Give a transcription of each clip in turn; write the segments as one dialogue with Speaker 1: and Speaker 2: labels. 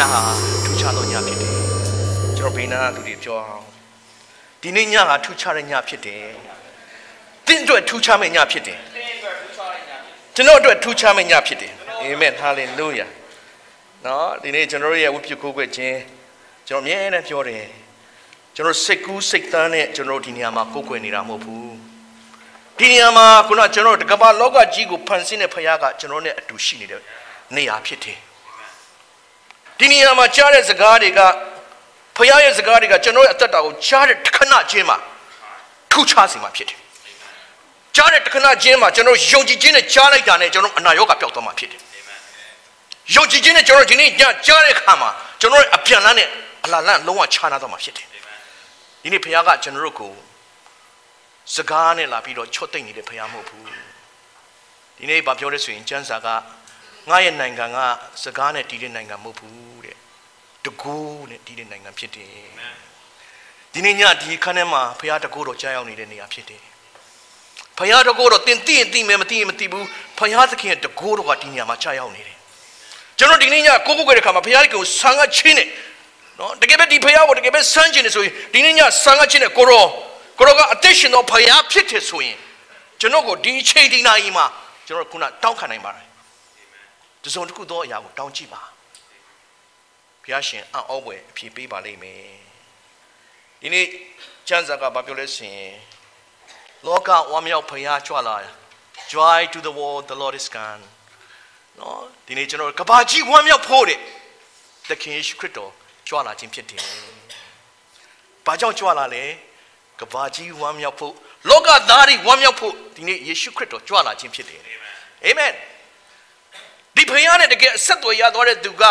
Speaker 1: ha tucha no nya phit de chano bina lu de pyo di ni nya ga tucha de nya phit de tin twet tucha me nya phit de chano twet tucha me nya phit de amen hallelujah no di ni chano ye wut pyu ko kwet chin chano mye ne pyo de chano sik ku sik tan ne chano di nya ma ko kwet ni da mo bu di nya ma kuna chano de ka ba loka ji ko phan sin ne phaya ga chano ne atu shi ni de ne ya phit deဒီနေရာမှာကြားတဲ့စကားတွေကဖခင်ရဲ့စကားတွေကကျွန်တော်ရဲ့အသက်တာကိုကြားတဲ့တခဏချင်းမှာထူခြားစီမှာဖြစ်တယ်။ကြားတဲ့တခဏချင်းမှာကျွန်တော်ယုံကြည်ခြင်းနဲ့ကြားလိုက်တာနဲ့ကျွန်တော်အနာရောဂါပျောက်သွားမှာဖြစ်တယ်။ယုံကြည်ခြင်းနဲ့ကျွန်တော်ဒီနေ့ကြားတဲ့အခါမှာကျွန်တော်ရဲ့အပြန်လန်းနဲ့အလားလန်းလုံးဝခြားနာသွားမှာဖြစ်တယ်။ဒီနေ့ဖခင်ကကျွန်တော်တို့ကိုစကားနဲ့လာပြီးတော့ချော့သိမ့်နေတဲ့ဖခင်မဟုတ်ဘူး။ဒီနေ့ဗာပြောတဲ့ဆိုရင်ကျမ်းစာကငါရဲ့နိုင်ငံကစကားနဲ့တည်တဲ့နိုင်ငံမဟုတ်ဘူးတဲ့တကူနဲ့တည်တဲ့နိုင်ငံဖြစ်တယ်ဒီနေ့ညဒီခန်းထဲမှာဖခင်တကူတော်ကြားရောက်နေတဲ့နေရာဖြစ်တယ်ဖခင်တကူတော်တင်သိရင်သိမယ်မသိရင်မသိဘူးဖခင်သခင်ရဲ့တကူတော်ကဒီနေရာမှာကြားရောက်နေတယ်ကျွန်တော်ဒီနေ့ညကိုကိုကြတဲ့ခါမှာဖခင်ကိုဆံကချင်းနဲ့နော်တကယ်ပဲဒီဖခင်ကိုတကယ်ပဲဆန်းကျင်နေဆိုရင်ဒီနေ့ညဆံကချင်းနဲ့ကိုရောကအသက်ရှင်တော်ဖခင်ဖြစ်တယ်ဆိုရင်ကျွန်တော်ကိုဒီချိန်ဒီနာရီမှာကျွန်တော်ခုနတောင်းခံနိုင်ပါတယ်တစုံတစ်ခုသောအရာကိုတောင်းကြည့်ပါဘုရားရှင်အံ့ဩဖွယ်အဖြေပေးပါလိမ့်မယ်ဒီနေ့ကျမ်းစာကဘာပြောလဲဆိုရင်လောကဝမ်းမြောက်ဖခင်ကြွလာ Joy to the world the Lord is come နော်ဒီနေ့ကျွန်တော်ကဘာကြီးဝမ်းမြောက်ဖို့တဲ့သခင်ယေရှုခရစ်တော်ကြွလာခြင်းဖြစ်တယ်ဘာကြောင့်ကြွလာလဲကဘာကြီးဝမ်းမြောက်ဖို့လောကသားတွေဝမ်းမြောက်ဖို့ဒီနေ့ယေရှုခရစ်တော်ကြွလာခြင်းဖြစ်တယ်အာမင်ဒီဖခင်နဲ့တကယ်ဆက်သွယ်ရသွားတဲ့သူက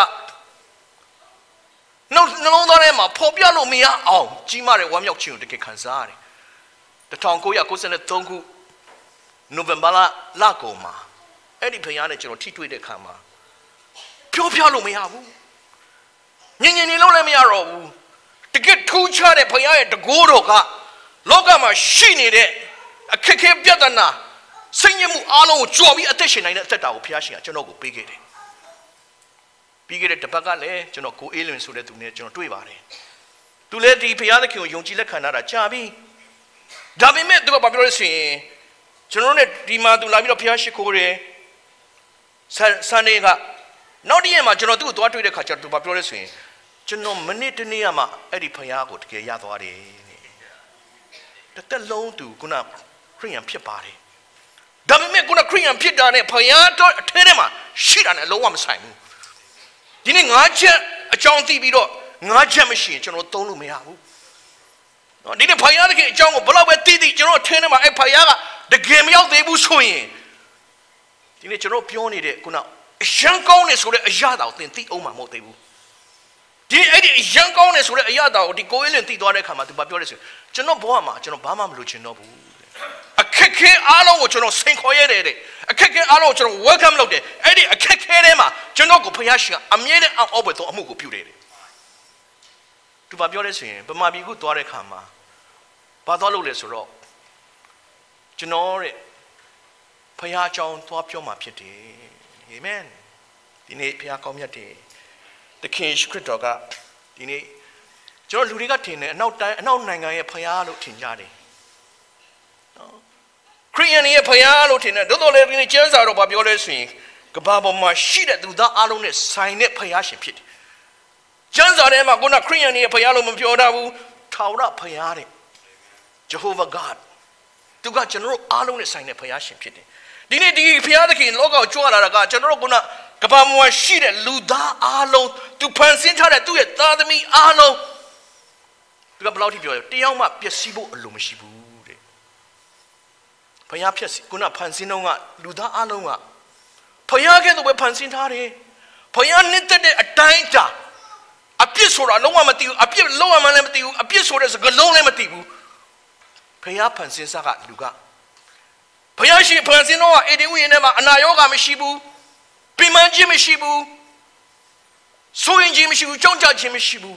Speaker 1: နှလုံးသားထဲမှာပေါ်ပြလို့မရအောင်ကြီးမားတဲ့ဝမ်းမြောက်ခြင်းကိုတကယ်ခံစားရတယ်1993ခုနိုဝင်ဘာလကုန်မှာအဲ့ဒီဖခင်နဲ့ကျွန်တော်ထိတွေ့တဲ့အခါမှာပြောပြလို့မရဘူးညင်ညင်နေလို့လည်းမရတော့ဘူးတကယ်ထူးခြားတဲ့ဖခင်ရဲ့တကူတော်ကလောကမှာရှိနေတဲ့အခက်အခဲပြဿနာစိတ်ညစ်မှုအားလုံးကိုကြော်ပြီးအသက်ရှင်နိုင်တဲ့အသက်တာကိုဘုရားရှင်ကကျွန်တော်ကိုပေးခဲ့တယ်။ပြီးခဲ့တဲ့တစ်ပတ်ကလည်းကျွန်တော်ကိုအေးလွင်ဆိုတဲ့သူနဲ့ကျွန်တော်တွေ့ပါတယ်။သူလည်းဒီဘုရားသခင်ကိုယုံကြည်လက်ခံတာကြာပြီ။ဒါပေမဲ့သူကဘာပြောလဲဆိုရင်ကျွန်တော်နဲ့ဒီမှာသူလာပြီးတော့ဘုရားရှိခိုးတယ်။ဆန်နေကနောက်တည့်ရက်မှာကျွန်တော်သူ့ကိုသွားတွေ့တဲ့ခါကျတော့သူဘာပြောလဲဆိုရင်ကျွန်တော်မိနစ်တနေ့ကမှအဲ့ဒီဘုရားကိုတကယ်ရသွားတယ်။တစ်သက်လုံးသူခုနခရိယန်ဖြစ်ပါတယ်ဒါပေမဲ့ခုနခရိယန်ဖြစ်တာနဲ့ဖယားတော့အထဲထဲမှာရှိတာနဲ့လုံးဝမဆိုင်ဘူးဒီနေ့၅ချက်အကြောင်းသိပြီးတော့၅ချက်မရှိရင်ကျွန်တော်သုံးလို့မရဘူးနော်ဒီနေ့ဖယားတကယ်အကြောင်းကိုဘလောက်ပဲသိသိကျွန်တော်အထဲထဲမှာအဲ့ဖယားကတကယ်မရောက်သေးဘူးဆိုရင်ဒီနေ့ကျွန်တော်ပြောနေတဲ့ခုနအရန်ကောင်းနေဆိုတဲ့အရာတော်သင်သိအောင်မှာမဟုတ်သေးဘူးဒီအဲ့ဒီအရန်ကောင်းနေဆိုတဲ့အရာတော်ကိုဒီကိုယ်လေးသိသွားတဲ့အခါမှာသူပြောတယ်ဆိုကျွန်တော်ဘဝမှာကျွန်တော်ဘာမှမလုပ်ချင်တော့ဘူးအခက်ခဲအားလုံးကိုကျွန်တော်ဆင်ခေါ်ရတယ်တဲ့အခက်ခဲအားလုံးကိုကျွန်တော် welcome လုပ်တယ်အဲ့ဒီအခက်ခဲထဲမှာကျွန်တော်ကိုဘုရားရှင်ကအမြဲတမ်းအောက်ဘက်သောအမှုကိုပြုတယ်သူပြောလဲဆိုရင်ဗမာပြည်ကိုသွားတဲ့ခါမှာဘာသွားလို့လဲဆိုတော့ကျွန်တော်တဲ့ဘုရားကြောင်းသွားပြောမှာဖြစ်တယ်အာမင်ဒီနေ့ဘုရားကောင်းမြတ်တယ်သခင်ယေရှုခရစ်တော်ကဒီနေ့ကျွန်တော်လူတွေကထင်တယ်အနောက်နိုင်ငံရဲ့ဘုရားလို့ထင်ကြတယ်ခရိယန်ရဲ့ဖယားလို့ထင်တယ်တော်လည်းဒီနေ့ကျမ်းစာတော့ဘာပြောလဲဆိုရင်ကဘာပေါ်မှာရှိတဲ့သူသားအလုံးနဲ့ဆိုင်တဲ့ဖယားရှင်ဖြစ်တယ်ကျမ်းစာထဲမှာခုနခရိယန်ရဲ့ဖယားလို့မပြောတာဘူးထာဝရဖယားတဲ့ Jehovah God သူကကျွန်တော်တို့အလုံးနဲ့ဆိုင်တဲ့ဖယားရှင်ဖြစ်တယ်ဒီနေ့ဒီဖယားသခင်လောကကိုကြွလာတာကကျွန်တော်တို့ခုနကဘာပေါ်မှာရှိတဲ့လူသားအလုံးသူဖန်ဆင်းထားတဲ့သူ့ရဲ့သားသမီးအလုံးသူကဘယ်လောက်ထိပြောလဲတယောက်မှပျက်စီးဖို့အလိုမရှိဘူးဖယားဖြစ်ခုနဖန်ဆင်းတော့ကလူသားအလုံးကဖယားကဲ့သို့ပဲဖန်ဆင်းထားတယ်ဖယားနှစ်သက်တဲ့အတိုင်းတာအပြစ်ဆိုတာလုံးဝမသိဘူးအပြစ်လုံးဝမှလည်းမသိဘူးအပြစ်ဆိုတဲ့စကားလုံးလည်းမသိဘူးဖယားဖန်ဆင်းစားကလူကဖယားရှိဖန်ဆင်းတော့အေဒီဝိညာဉ်ထဲမှာအနာရောဂါမရှိဘူးပင်ပန်းခြင်းမရှိဘူးဆိုရင်ခြင်းမရှိဘူးကြောက်ကြခြင်းမရှိဘူး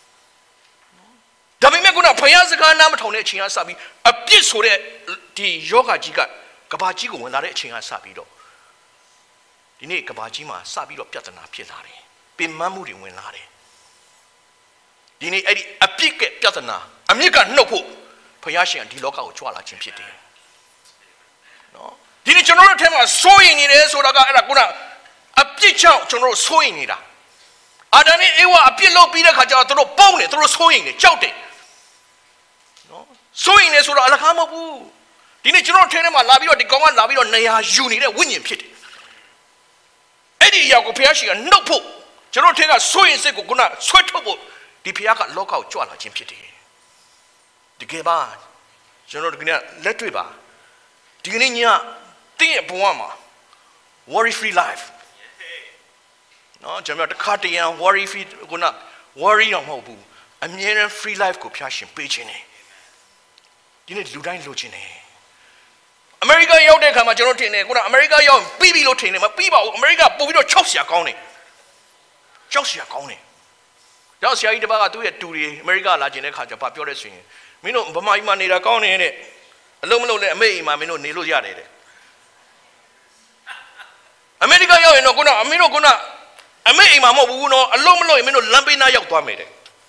Speaker 1: ဒါပေမဲ့ခုနဖယားစကားနားမထောင်တဲ့အချိန်ကစပြီးအပြစ်ဆိုတဲ့ဒီယောဂကြီးကကဘာကြီးကိုဝင်လာတဲ့အချိန်ကစပြီးတော့ဒီနေ့ကဘာကြီးမှာစပြီးတော့ပြဿနာဖြစ်လာတယ်ပင်မမှုတွေဝင်လာတယ်ဒီနေ့အဲ့ဒီအပြစ်ကပြဿနာအမြစ်ကနှုတ်ဖို့ဘုရားရှင်ကဒီလောကကိုကြွလာခြင်းဖြစ်တယ်နော်ဒီနေ့ကျွန်တော်တို့ထဲမှာစိုးရင်နေတယ်ဆိုတာကအဲ့ဒါကုနာအပြစ်ကြောင့်ကျွန်တော်တို့စိုးရင်နေတာအာဒံနဲ့အေဝါအပြစ်လုပ်ပြီးတဲ့ခါကျတော့သူတို့ပုံနေသူတို့စိုးရင်နေကြောက်တယ်နော်စိုးရင်နေဆိုတော့အလကားမဟုတ်ဘူးဒီနေ့ကျွန်တော်ထဲထဲမှာလာပြီးတော့ဒီကောင်ကလာပြီးတော့နေရာယူနေတဲ့ဝိညာဉ်ဖြစ်တယ်အဲ့ဒီအရာကိုဘုရားရှင်ကနှုတ်ဖို့ကျွန်တော်ထဲကစိုးရင်စိတ်ကိုကုနာဆွဲထုတ်ဖို့ဒီဘုရားကလောကကိုကြွလာခြင်းဖြစ်တယ်တကယ်ပါကျွန်တော်ဒီကနေ့လက်တွေ့ပါဒီကနေ့ညတင်းရဲ့ဘဝမှာ worry free life နော်ကျွန်တော်တခါတရံ worry free ခုန worry တော့မဟုတ်ဘူးအမြဲတမ်း free life ကိုဖျားရှင်ပေးခြင်းတယ်ဒီနေ့လူတိုင်းလိုချင်တယ်အမေရိကန်ရောက်တဲ့အခါမှာကျွန်တော်ထင်တယ်ခုနအမေရိကန်ရောက်ပြီးပြီလို့ထင်တယ်မပြီးပါဘူးအမေရိကန်ပို့ပြီးတော့6ဆရာကောင်းတယ်6ဆရာကောင်းတယ်တော့ဆရာကြီးတပတ်ကသူ့ရဲ့တူတွေအမေရိကန်လာခြင်းတဲ့ခါကျဘာပြောလဲဆိုရင်မင်းတို့ဗမာပြည်မှာနေတာကောင်းတယ်တဲ့အလုံးမလုံးနဲ့အမေအိမ်မှာမင်းတို့နေလို့ရတယ်တဲ့အမေရိကန်ရောက်ရင်တော့ခုနအမေတို့ခုနအမေအိမ်မှာမဟုတ်ဘူးနော်အလုံးမလုံးရင်မင်းတို့လမ်းပေးနာရောက်သွားမယ်တဲ့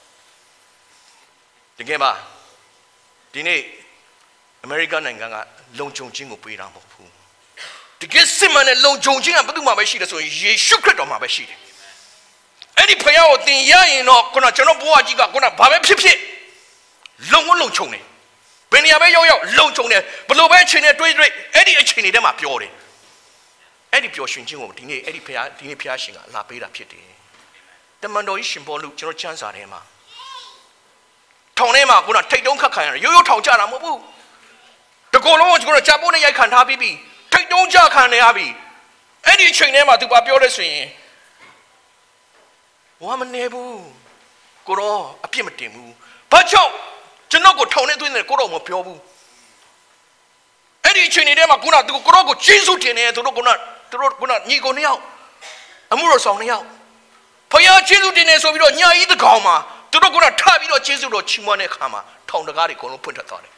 Speaker 1: တကယ်ပါဒီနေ့အမေရိကန်နိုင်ငံကလုံခြုံခြင်းကိုပေးတာမဟုတ်ဘူးတကယ်စစ်မှန်တဲ့လုံခြုံခြင်းကဘယ်သူမှပဲရှိတယ်ဆိုရင်ယေရှုခရစ်တော်မှာပဲရှိတယ်အဲ့ဒီဖခင်ကိုသင်ရရင်တော့ခုနကျွန်တော်ဘဝကြီးကခုနဘာပဲဖြစ်ဖြစ်လုံခြုံတယ်ဘယ်နေရာပဲရောက်လုံခြုံတယ်ဘလို့ပဲအချိန်နဲ့တွေးအဲ့ဒီအချိန်တွေထဲမှာပျော်တယ်အဲ့ဒီပျော်ရွှင်ခြင်းကိုဒီနေ့အဲ့ဒီဖခင်ရှင်ကလာပေးတာဖြစ်တယ်တမန်တော်ကြီးရှင်ဘောလူကျွန်တော်ချမ်းစာထဲမှာထောင်ထဲမှာခုနထိတ်တုံးခတ်ခံရတယ်ရိုးရိုးထောင်ကြတာမဟုတ်ဘူးတကောလုံးကိုကျွန်တော်ဂျာပိုးနဲ့ရိုက်ခံထားပြီးထိတ်တုံးကြခံနေရပြီအဲ့ဒီအချိန်ထဲမှာသူပြောလဲဆိုရင်ဝါမနေဘူးကိုတော့အပြစ်မတင်ဘူးဘာကြောင့်ကျွန်တော်ကိုထောင်ထဲသွင်းတယ်ကိုတော့မပြောဘူးအဲ့ဒီအချိန်ထဲမှာခုနသူကိုတော့ကိုကျေးဇူးတင်တယ်သူတို့ခုနညီကိုနှစ်ယောက်အမှုတော်ဆောင်နှစ်ယောက်ဖခင်ကျေးဇူးတင်တယ်ဆိုပြီးတော့ညာကြီးတကောင်မှာသူတို့ခုနထပြီးတော့ကျေးဇူးတော်ချီးမွမ်းတဲ့အခါမှာထောင်တကားတွေအကုန်လုံးဖွင့်ထွက်သွားတယ်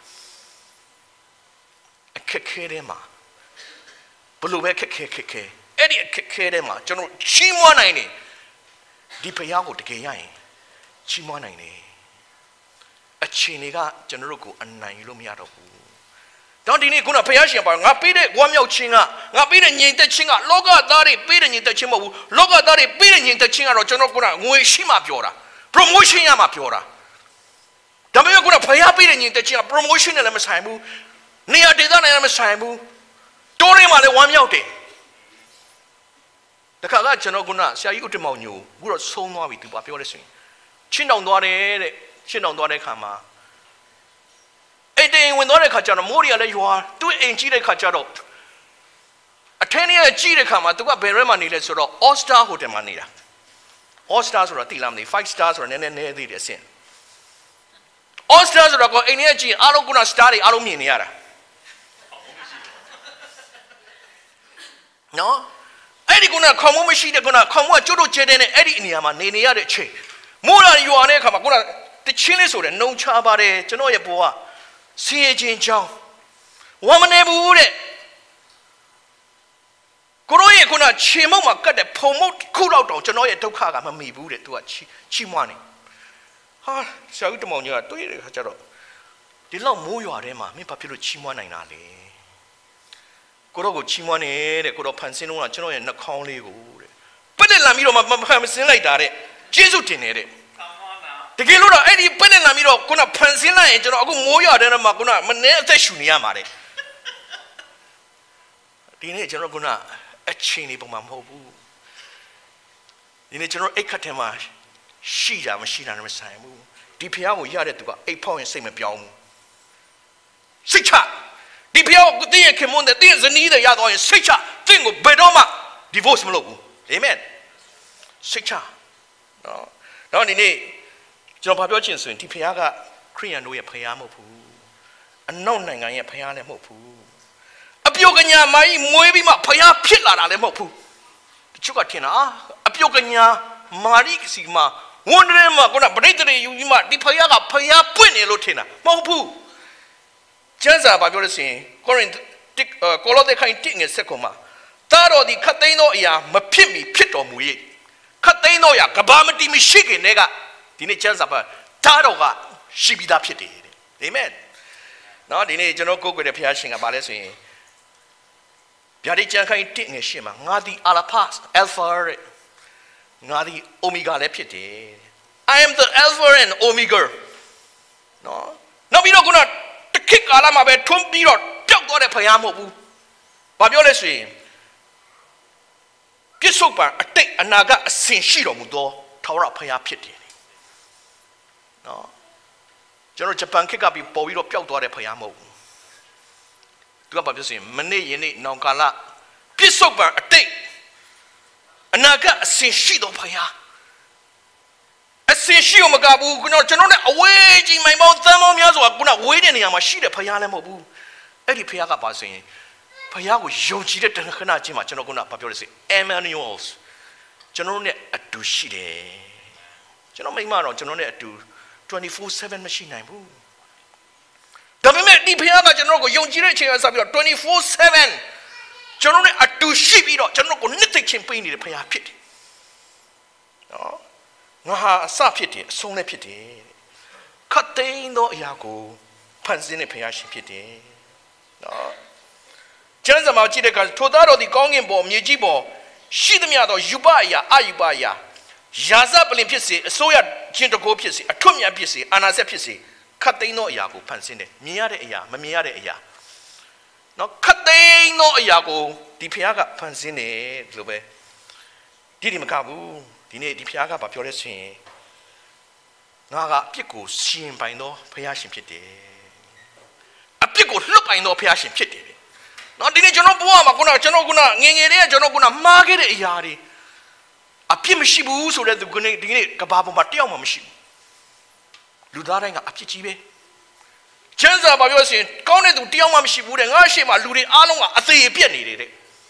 Speaker 1: အခက်ခဲထဲမှာဘလို့ပဲခက်ခဲအဲ့ဒီအခက်ခဲထဲမှာကျွန်တော်ချီးမွမ်းနိုင်တယ်ဒီဖခင်ကိုတကယ်ရရင်ချီးမွမ်းနိုင်တယ်အချိန်တွေကကျွန်တော်တို့ကိုအနိုင်ယူလို့မရတော့ဘူးတော့ဒီနေ့ခုနဖခင်ရှင်ပါငါပေးတဲ့ဝမ်းမြောက်ခြင်းကငါပေးတဲ့ငြိမ်သက်ခြင်းကလောကသားတွေပေးတဲ့ငြိမ်သက်ခြင်းမဟုတ်ဘူးလောကသားတွေပေးတဲ့ငြိမ်သက်ခြင်းကတော့ကျွန်တော်ခုနငွေရှိမှပြောတာ promotion ရမှပြောတာဒါပေမဲ့ခုနဖခင်ပေးတဲ့ငြိမ်သက်ခြင်းက promotion နဲ့လည်းမဆိုင်ဘူးနေရာဒေသနဲ့လည်းမဆိုင်ဘူးတိုးရင်းမှာလည်းဝမ်းမြောက်တယ်တခါကကျွန်တော်ခုနဆရာကြီးဦးတင်မောင်ညိုအခုတော့ဆုံးသွားပြီသူပြောလဲဆိုရင်ချင်းတောင်သွားတယ်တဲ့ချင်းတောင်သွားတဲ့ခါမှာအဲ့တိမ်ဝင်သွားတဲ့ခါကျတော့မိုးရီကလည်းရွာသူ့အိမ်ကြီးတဲ့ခါကျတော့အထင်းကြီးကြီးတဲ့ခါမှာသူကဘယ်ရဲမှာနေလဲဆိုတော့ All Star Hotel မှာနေတာ All Star ဆိုတာတိလာမသိ 5 star ဆိုတာနည်းနည်းသေးတယ်အဆင့် All Star ဆိုတာကအိမ်ကြီးကြီးအားလုံးက star တွေအားလုံးမြင်နေရတာနော်အဲ့ဒီကခေါင်းမမရှိတဲ့ခေါင်းမကျွတ်တို့ကျဲတဲ့အဲ့ဒီအနေရာမှာနေရတဲ့အချိန်မိုးလာရွာတဲ့အခါမှာတချင်းလေးဆိုတဲ့နှုံချပါတယ်ကျွန်တော်ရဲ့ဘဝဆင်းရဲခြင်းကြောင့်ဝမ်းမနေဘူးတဲ့ကိုရောရဲ့ခြေမုံမှာကတ်တဲ့ဖုံမုတ်ခုတော့တောင်ကျွန်တော်ရဲ့ဒုက္ခကမမိဘူးတဲ့သူကချီးမွမ်းနေဟာဆရာဦးတမောင်ကြီးကတွေးတဲ့ခါကျတော့ဒီလောက်မိုးရွာထဲမှာမင်းဘာဖြစ်လို့ချီးမွမ်းနိုင်တာလဲကိုရောကိုချီးမွမ်းနေတဲ့ကိုရောဖန်ဆင်းတော့ကျွန်တော်ရဲ့နှာခေါင်းလေးကိုတဲ့ပတ်သက်လာပြီးတော့မဖန်ဆင်းလိုက်တာတဲ့ကျေးဇူးတင်နေတဲ့တကယ်လို့တော့အဲ့ဒီပတ်သက်လာပြီးတော့ဖန်ဆင်းလိုက်ရင်ကျွန်တော်အခုမိုးရွာတဲ့မှာမနေအသက်ရှူနေရမှာတဲ့ဒီနေ့ကျွန်တော်အချိန်လေးပုံမှာမဟုတ်ဘူးဒီနေ့ကျွန်တော်အိတ်ခတ်ထဲမှာရှိတာမရှိတာနဲ့မဆိုင်ဘူးဒီဖျားကိုရတဲ့သူကအိတ်ဖောက်ရင်စိတ်မပြောင်းဘူးစိတ်ချဒီဖျားကိုတင်းရခင်မွန်းတဲ့တင်းဇနီးတဲ့ရတော့ရင်စိတ်ချတင်းကိုဘယ်တော့မှ divorce မလုပ်ဘူးအာမင်စိတ်ချနော်ဒီနေ့ကျွန်တော်ပြောချင်ဆိုရင်ဒီဖခင်ကခရိယန်တို့ရဲ့ဖခင်မဟုတ်ဘူးအနောက်နိုင်ငံရဲ့ဖခင်လည်းမဟုတ်ဘူးအပြုတ်ကညာမကြီးမွေးပြီးမှဖခင်ဖြစ်လာတာလည်းမဟုတ်ဘူးတချို့ကထင်တာအပြုတ်ကညာမာရိစီမှာဝန်ထဲမှာပရိသေတွေယူပြီးမှဒီဖခင်ကဖခင်ပွင့်နေလို့ထင်တာမဟုတ်ဘူးကျမ်းစာပြောလို့ဆိုရင်ကိုလောသဲခိုင်1:7မှာတာတော်ဒီခတ်သိမ်းသောအရာမဖြစ်မီဖြစ်တော်မူ၏ cut they know ya, Kabamati Michigan, nega, Dini chance of a Taroga, Shibida Pity. Amen. Now, Dini General Cook with a piercing about this. Yadijanka taking a shima, Nadi Alapas, Alpha, Nadi Omega Lepiti. I am the Alpha and Omega. No, no, we don't go to kick Alama by Tumpiro, don't go to Payamo. Babioles. Pisopa, a take a naga, a sin shiro mudo, Taura Paya Piti. No, General Japan kick up your Boviro Piotr Payamo. Tu apa biasa? Mana ini nongkala pisoba atik, naga asensi do paya, asensi o magabu guna jangan nak away je mai mau tamu miazo guna away ni yang masih ada paya le mau bu, eri paya apa sih? Paya ko yoji le tengah kena je macam guna apa biasa? Emmanuels, jangan ni adu sih le, jangan mai mana jangan ni adu 24/7 machine ni bu. Tapi di pihak jangan ko yang jiran cakap sahaja 24/7 jangan ni adu ship itu jangan ko netek cempai ni pihak piti, ngah sah piti, song le piti, katain do ya ko pansin ni pihak ship piti, jangan sama ciri kan thotaro di kongin bo miji bo sidemnya do yubaya ayubaya, jasa paling piti, soya cinta ko piti, atumnya piti, anase piti. Katain no yaku pansin deh, miare ya, memiare ya. No katain no yaku di pihak pansin deh, lupa. Diri makabu, dini di pihak apa piore sih. Naga piku simpai no pihak simpiti. Apiku lupa no pihak simpiti. No dini jono buah makuna jono guna ngengere jono guna magere yari. Api mesibu sudah tu guna dini kebabu matiau mesibu. Ludara yang apa cibe? Jangan sahaja bawa sih. Kau ni tu tiang macam si budak ngasih mah luri alung ah asal pian ni deh.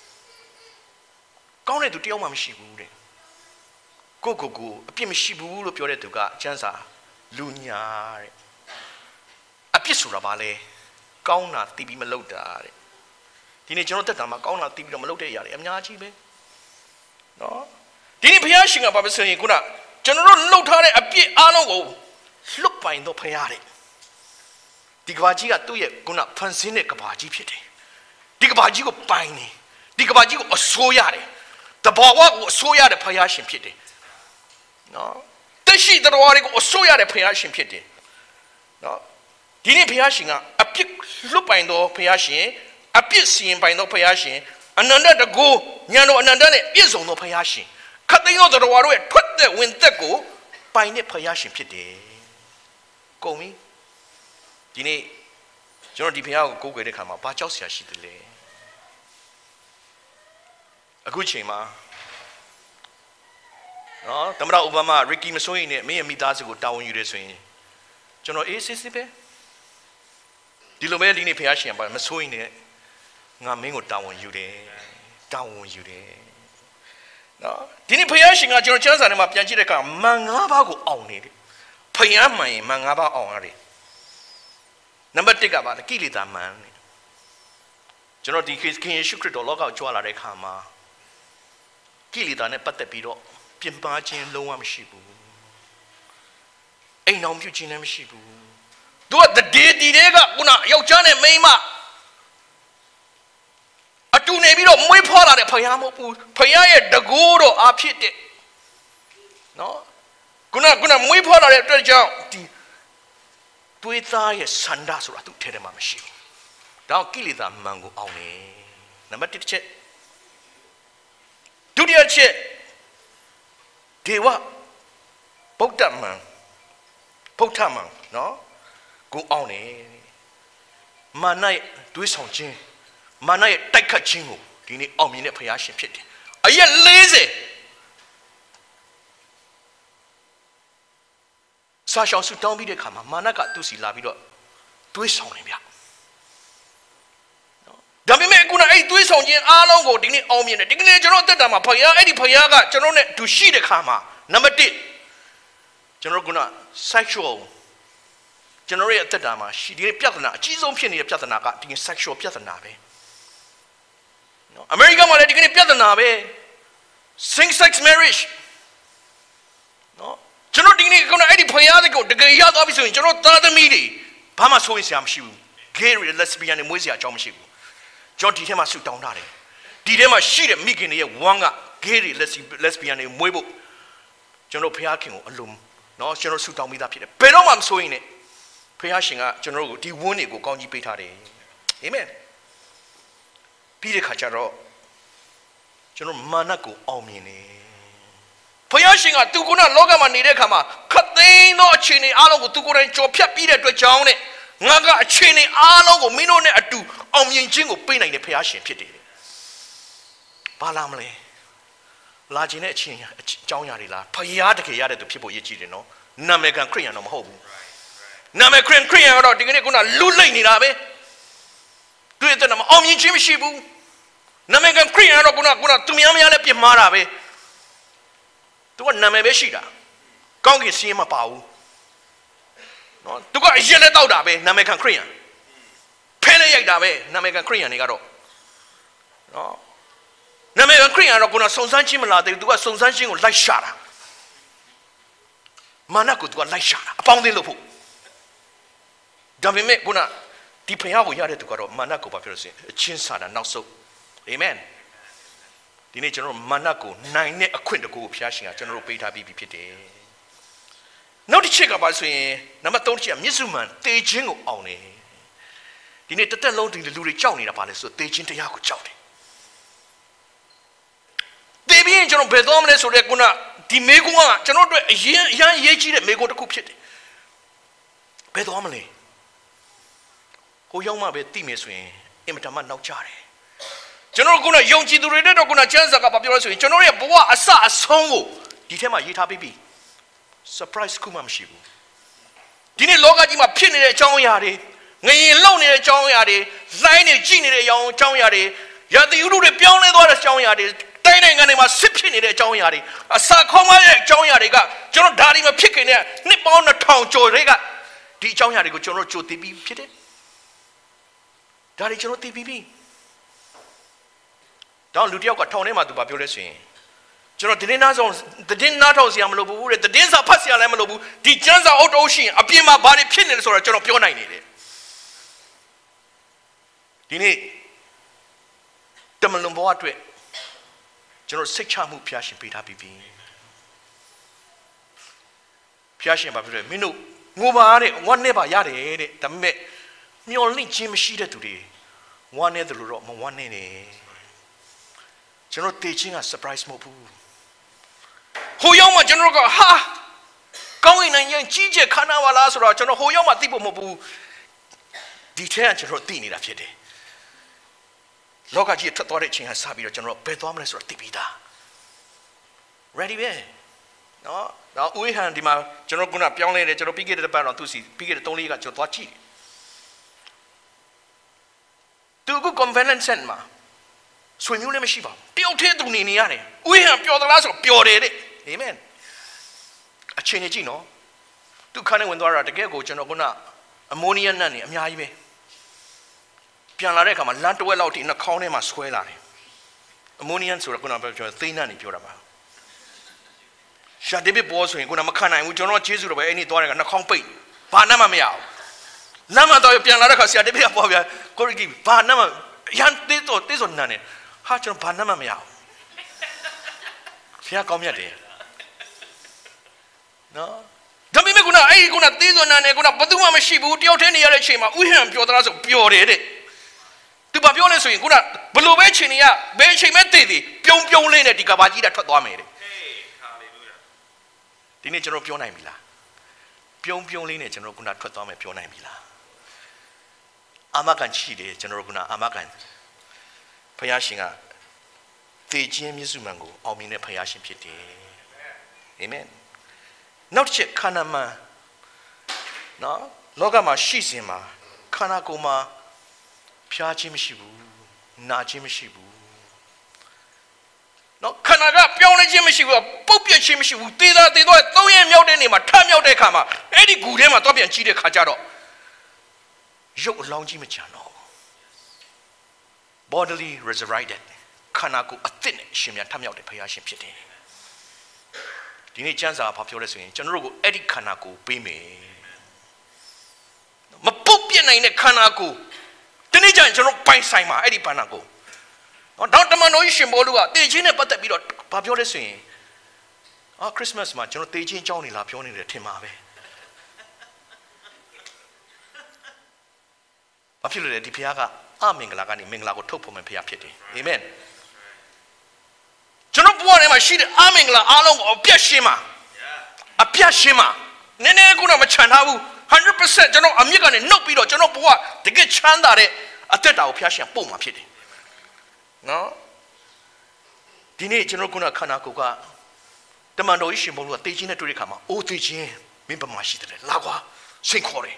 Speaker 1: Kau ni tu tiang macam si budak. Go. Api macam si budak piore tu ka jangan sah lunya. Api surah balik. Kau nak tibi melautar. Dini jangan tertama kau nak tibi melautar ya. Amnya cibe. No. Dini pihak singa apa sih? Kuna jangan melautar api alung go. Lupa itu payah. Di kebaji itu ya guna pensiun kebaji pede. Di kebaji itu pain ni. Di kebaji itu soya deh. Terbawa itu soya deh payah sih pede. No. Tapi terbawa itu soya deh payah sih pede. No. Ini payah sih ngah. Api lupa itu payah sih. Api simpan itu payah sih. Ananda degu. Nyano ananda ni izong itu payah sih. Katanya terbawa itu tuat deh winter ku. Pain ni payah sih pede. Kami, ini jangan di pihak kau kira kama baca siapa tu le. Aku cuma, tamra Obama, Ricky Masoi ni, me minta sesuatu tahun ini soi. Jangan sih pe. Di luar ini pihak siapa Masoi ni, ngamen tahun ini. Ini pihak siapa jangan sana mah pihak ciri kama mengapa aku awal ni. Payah mai mengapa orang ni? Nombor 3 apa? Kilita man. Jangan di kini syukur dolar kau jual ada kama. Kilita ni pada biro, pimpang jen luam sibu. Nom tu jen sibu. Dua di dega guna, yau jane mema. Atu ni biro mui pola de payah mo pu, payah ye daguro api de. No. Guna mui pola le terjang di tuita ye sanda surah tu terima masih. Dah kilita manggu awne. Nombor 3 cek. Dunia cek. Dewa Bautamang, no? Gu awne. Mana duit songjeng, mana tak kacingu. Ini awmine payah siapa? Ayat lazy. Saya sudah tahu bila kamu mana kat tu sila bila tuis song ni biar. Dan memang guna tuis song je alam go dini awmin ni. Dini jangan terdapat payah payah kat jangan ni dusi dek kamu. Nombor 3, jangan guna sexual. Jangan ni terdapat si dini piat nak, cizom pian ni piat nak kat dini sexual piat nak be. Amerika malah dini piat nak be. Same sex marriage. ဒီနေ့ခုနအဲ့ဒီဖယားတွေကိုတကယ်ရသွားပြီဆိုရင်ကျွန်တော်သားသမီးတွေဘာမှဆိုရင်ဆရာမရှိဘူး gay lesbian တွေမွေးစရာအကြောင်းမရှိဘူးကျွန်တော်ဒီထဲမှာဆူတောင်းထားတယ်ဒီထဲမှာရှိတဲ့မိခင်တွေရဲ့ဝမ်းက gay lesbian တွေမွေးဖို့ကျွန်တော်ဖယားခင်ကိုအလုံးနော်ကျွန်တော်ဆူတောင်းမိသားဖြစ်တယ်ဘယ်တော့မှမဆိုရင်နဲ့ဖယားရှင်ကကျွန်တော်တို့ကိုဒီဝန်းတွေကိုကောင်းကြီးပေးထားတယ်အာမင်ပြီးတဲ့ခါကျတော့ကျွန်တော်မာနကိုအောင်မြင်နေဖယားရှင်ကသူကလောကမှာနေတဲ့အခါမှာခတ်သိမ်းသောအခြေအနေအားလုံးကိုသူကိုယ်တိုင်ကြော်ဖြတ်ပြီးတဲ့အတွက်ကြောင့်နဲ့ငါကအခြေအနေအားလုံးကိုမင်းတို့နဲ့အတူအောင်မြင်ခြင်းကိုပေးနိုင်တဲ့ဖယားရှင်ဖြစ်တယ်ဘာလာမလဲလာခြင်းနဲ့အချင်းအကြောင်းအရာတွေလားဖယားတကယ်ရတဲ့သူဖြစ်ဖို့ရည်ကြည်တယ်နော်နာမည်ခံခရစ်ယာန်တော့မဟုတ်ဘူးနာမည်ခရစ်ယာန်ကတော့ဒီကနေ့ကလူလိမ့်နေတာပဲတွေ့တဲ့မှာအောင်မြင်ခြင်းမရှိဘူးနာမည်ခံခရစ်ယာန်တော့သူများလည်းပြမှားတာပဲသူကနာမည်ပဲရှိတာကောင်းကင်စီးရင်မပါဘူးနော်သူကအရင်လည်းတောက်တာပဲနာမည်ခံခရစ်ယာန်ဖဲလည်းရိုက်တာပဲနာမည်ခံခရစ်ယာန်တွေကတော့နော်နာမည်ခံခရစ်ယာန်တော့စုံစမ်းခြင်းမလာသေးဘူးသူကစုံစမ်းခြင်းကိုလိုက်ရှာတာမာနကိုသူကလိုက်ရှာတာအပေါင်းအသင်းလို့ဖို့ဒါပေမဲ့ဒီဖယားကိုရတဲ့သူကတော့မာနကိုဘာပြောလို့ဆိုရင်အချင်းစာတာနောက်ဆုံးအာမင်ဒီနေ့ကျွန်တော်မာနကိုနိုင်တဲ့အခွင့်တကူကိုဖျားရှင်ကကျွန်တော်တို့ပေးထားပြီးဖြစ်တယ်နောက်တစ်ချက်ကပါဆိုရင်နံပါတ်3ချက်ကမြစ်စုမှန်တေခြင်းကိုအောင်တယ်ဒီနေ့တစ်သက်လုံးဒီလူတွေကြောက်နေတာပါလေဆိုတေခြင်းတရားကိုကြောက်တယ်တေပြီးရင်ကျွန်တော်ဘယ်သွားမလဲဆိုတော့ဒီမေကွန်းကကျွန်တော်တို့အရင်ရေးကြီးတဲ့မေကွန်းတစ်ခုဖြစ်တယ်ဘယ်သွားမလဲဟိုရောက်မှပဲသိမယ်ဆိုရင်အင်မတန်မှနောက်ကျတယ်ကျွန်တော်ယုံကြည်သူတွေနဲ့တော့ကျမ်းစာကပြောလို့ဆိုရင်ကျွန်တော်ရဲ့ဘဝအစအဆုံးကိုဒီထဲမှာရေးထားပြီးပြီ surprise ခုမှမရှိဘူးဒီနေ့လောကကြီးမှာဖြစ်နေတဲ့အကြောင်းအရာတွေငရင်လုံနေတဲ့အကြောင်းအရာတွေလိုင်းနေကြည့်နေတဲ့အကြောင်းအရာတွေရာသီဥတုတွေပြောင်းလဲသွားတဲ့အကြောင်းအရာတွေတိုင်းနိုင်ငံတွေမှာစစ်ဖြစ်နေတဲ့အကြောင်းအရာတွေအစာခေါင်းမရဲ့အကြောင်းအရာတွေကကျွန်တော်ဒါတွေမဖြစ်ခင်နဲ့နှစ်ပေါင်း2000ကျော်တွေကဒီအကြောင်းအရာတွေကိုကျွန်တော်ကြိုသိပြီးဖြစ်တယ်ဒါတွေကျွန်တော်သိပြီးပြီတော့လူတယောက်ကထောင်ထဲမှာသူပြောလဲဆိုရင်ကျွန်တော်တင်းနာထောင်စရာမလိုဘူးတဲ့တင်းစာဖတ်စရာလည်းမလိုဘူးဒီကျမ်းစာအုပ်တုံးရှိရင်အပြင်မှာဘာတွေဖြစ်နေလဲဆိုတော့ကျွန်တော်ပြောနိုင်နေတယ်ဒီနေ့တမလွန်ဘဝအတွက်ကျွန်တော်စိတ်ချမှုဖျားရှင်ပေးထားပြီးပြီဖျားရှင်ဘာဖြစ်လဲမင်းတို့ငိုပါတဲ့ဝမ်းနဲ့ပါရတယ်တဲ့ဒါပေမဲ့မျော်လင့်ခြင်းမရှိတဲ့သူတွေဝမ်းနဲ့တယ်လို့တော့မဝမ်းနဲ့နဲ့ကျွန်တော်တေချင်းက surprise မဟုတ်ဘူးဟိုရောက်မှကျွန်တော်ကဟာကောင်းရင်ရင်ကြီးကျယ်ခါနာပါလားဆိုတော့ကျွန်တော်ဟိုရောက်မှသိဖို့မဟုတ်ဘူးဒီထဲကကျွန်တော်သိနေတာဖြစ်တယ်လောကကြီးထွက်သွားတဲ့အချိန်ကစပြီးတော့ကျွန်တော်ဘယ်သွားမလဲဆိုတော့သိပြီးသား ready ပဲနော်တော့ဦးဟန်ဒီမှာကျွန်တော်ပြောင်းလဲတယ်ကျွန်တော်ပြီးခဲ့တဲ့ပတ်တော့သူစီပြီးခဲ့တဲ့3-4ကကျွန်တော်သွားကြည့်သူက convention center မှာဆွေမျိုးလည်းမရှိပါဘူးတယောက်တည်းသူနေရတယ်ဥယျာဉ်ပျော်သလားဆိုတော့ပျော်တယ်တဲ့အာမင်အချိန်ကြီးနော်သူခါနဲ့ဝင်သွားတာတကယ်ကိုကျွန်တော်အမိုနီယမ်နတ်နေအများကြီးပဲပြန်လာတဲ့အခါမှာလမ်းတစ်ဝက်လောက်ထိနှာခေါင်းထဲမှာဆွဲလာတယ်အမိုနီယမ်ဆိုတော့ပြောသိန်းနတ်နေပြောတာပါရှာတေဘစ်ပေါ်ဆိုရင်မခံနိုင်ဘူးကျွန်တော်ကျေးဇူးတော်ပဲအဲ့ဒီသွားတယ်ကနှာခေါင်းပိတ်ဘာနတ်မှမရဘူးလမ်းမှာတော့ပြန်လာတဲ့အခါဆရာတေဘစ်ကပေါ်ပြကိုရီကီဘာနတ်မှရန်တေးဆိုနန်းနေဟာကျွန်တော်ဘာနတ်မှမရဘူးဖျားကောင်းမြတ်တယ်နော်ဒါပေမဲ့အဲ့ဒီတေးဆိုနန်းနေဘယ်သူမှမရှိဘူးတယောက်တည်းနေရတဲ့အချိန်မှာဥဟန်ပြောသလားဆိုပျော်တယ်တဲ့သူဘာပြောလဲဆိုရင်ဘလို့ပဲချိန်နေရဘယ်ချိန်မဲ့တည်ပြုံးလေးနဲ့ဒီကဘာကြီးတာထွက်သွားမယ်တဲ့ဟာလေလုယာဒီနေ့ကျွန်တော်ပြောနိုင်ပြီလားပြုံးလေးနဲ့ကျွန်တော်ထွက်သွားမယ်ပြောနိုင်ပြီလားအာမခံရှိတယ်ကျွန်တော်အာမခံဖယားရှင်ကသေခြင်းမြစ်စုမှန်ကိုအောင်မြင်တဲ့ဖယားရှင်ဖြစ်တယ်အာမင်နောက်တစ်ချက်ခန္ဓာမှန်နော်လောကမှာရှိစဉ်မှာခန္ဓာကိုယ်မှာဖျားခြင်းမရှိဘူးနာခြင်းမရှိဘူးနော်ခန္ဓာကပြောင်းလဲခြင်းမရှိဘူးပုတ်ပြက်ခြင်းမရှိဘူးသေတော့3 ရက်မြောက်တဲ့နေ့မှာထမြောက်တဲ့အခါမှာအဲ့ဒီဂူထဲမှာတော့ပြန်ကြီးတဲ့ခါကျတော့ရုပ်အလောင်းကြီးမကြံတော့ bodily resurrected ခန္ဓာကိုယ်အသစ်နဲ့ရှင်ပြန်ထမြောက်တဲ့ဖယားရှင်ဖြစ်တယ် Dini chansa popular swing, General Eddie Kanako, Bime. Mapupian in a Kanako. The Nijan General Pine Saima, Eddie Panago. Don't the Manoishin Bolua, the Gina but the Bidot, popular swing. Oh, Christmas, my General Tejin Johnny Lapioni, the Timave. Popular Dipiaga, Amingla, Minglago Topum and Piapiti. Amen. General Buana, she Amingla, Along or Piashima. A Piashima. Nene Guna Machanabu, 100% General Amigan and no Pido, General Bua, to get Chandare, a Teta Piashia, boom, a pity. No? Dine General Guna Kanakuga. The man no issue more teaching to come. Oh, teaching, Mimba Mashi, Lagua, Sinkore.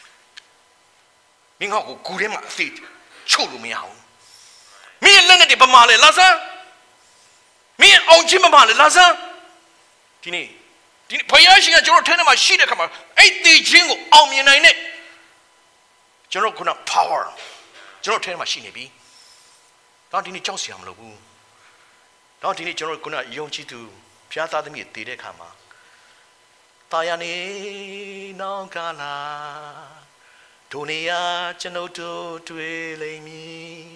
Speaker 1: Mingo, Gurema feet, Chulu meow. Me and Leonard Bamale Laza. Me and Ojimamale Laza. Tini, Payashi and General Tenema Shida come out. 8 jingle, Almianine. General Guna power. General Tenema Shinibi. Don't need Josiam Lobu. Don't need General Guna Yonchi to. Piazza the meat, did it come? Tayani, no gala, Tonia, Chanoto, Tuelemi.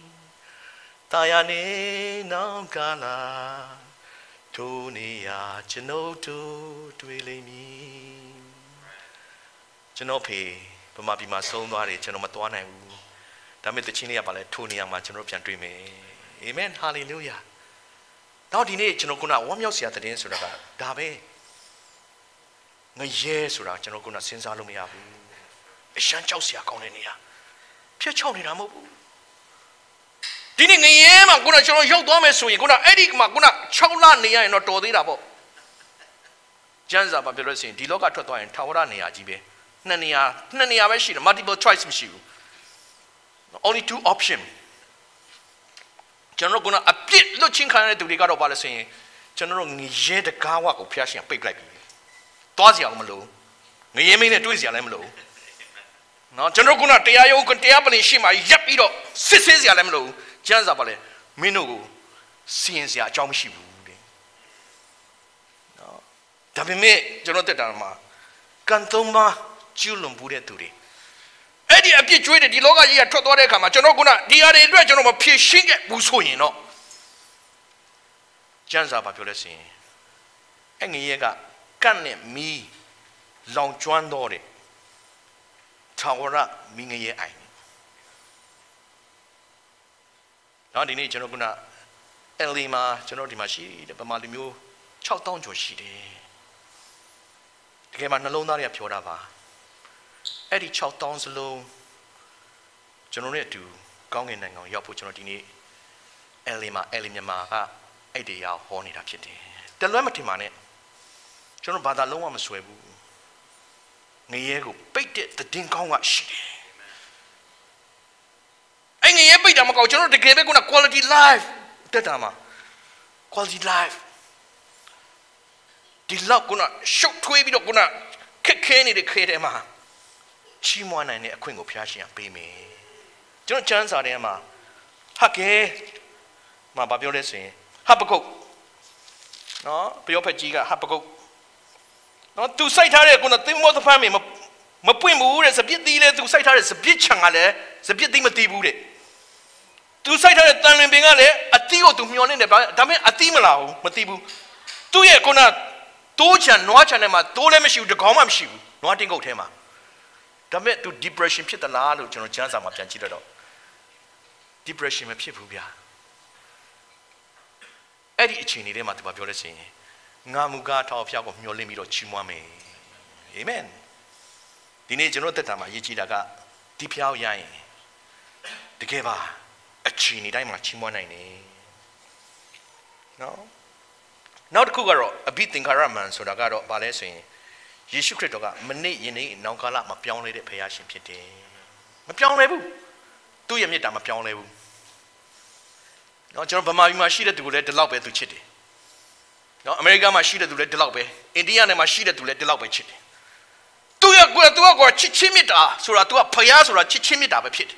Speaker 1: Tayani, no gala, Tonia, Chanoto, Tuelemi. Chanope, Pamapi, my soul, Chanomatwana. Damit the Chinia Ballet, Tonia, my Chanopian dream. Amen, hallelujah. Now, the nature of Guna, one yourself at the answer of Dabe. No, yes, or Janoguna since Alumia. A Shanchosia Colonia. Piachoni Ramu. Didn't a Guna Joe Domes, we gonna Eddie Maguna, Cholania, and not Todinabo. Janza Babylon, Diloga Toto and Taurania, Jibe. Nania machine, multiple choice machine. Only 2 options. General Guna a bit looking kind of the God of Balassing. General Nije the Kawa of Piashi and Pig like Tozia Malo. Niamina Twizia Lemlo. Now, General Guna, Tiayo, Contiapani, Shima, Yapido, Sicisia Lemlo, Janzabale, Minu, Ciencia, Jomishu. No, Tabime, General Dama, Cantoma, Julum Budeturi. Eddie habituated the Loga here to Dorecama, Janoguna, the other region of a piercing at Busoino. Janza populace. Engiega, canne me, long Juan Dore. Tawara, Mingaye Ain. Not in Janoguna, Elima, Janodimashi, the Bamalimu, Chowtown Joshi. The game on the Lonaria Piorava. Eddie Chowtown's low. General to Gong in and Yaputini Elima Elimama, Edia, Horny Rapiti. The Lemati money. General Badaloma Swebu. Niego, baked it the Dinkonga shitty. And you beat them about General to give it a quality life. Tetama. Quality life. The luck gonna shoot Twaby gonna kick any the Kedema. Chimwana and a queen of Piashi and pay me. Don't chance are there, ma. Hake, my babiola say, Hapaco. No, Piopajiga, Hapaco. Not to sight her, gonna think more the family. Mapuimu is a bit dealer to sight her as a bit changale, it's a bit dimatibude. To sight her at Tamin Bingale, a tio to me on in the Dame, a timala, Matibu. 2 years gonna Tocha, Noachanema, told them she would come up shoe, nothing go tema. Dame to depression pit the lad of General Chance of Chanchito. Depression of people. Eddie Chini, they might be saying, Namuga of Yago, your limit of Chimwame. Amen. The nature of the Tama, Yichidaga, Dipiao Yai. The Geva, a Chini, Dima Chimwane. No? Not Kugaro, a beating Karaman, so the God of Balesi. Yeshu Kritoga, Mane Yini, Nankala, Mapion lady Payashin Pity. Mapion level. 2 years, I'm a pion level. No, John Bama, Mashida to let the lobby to chitty. No, America Mashida to let the lobby. Indiana Mashida to let the lobby chitty. 2 years, go to Chichimita, so to a Payas or a Chichimita pit.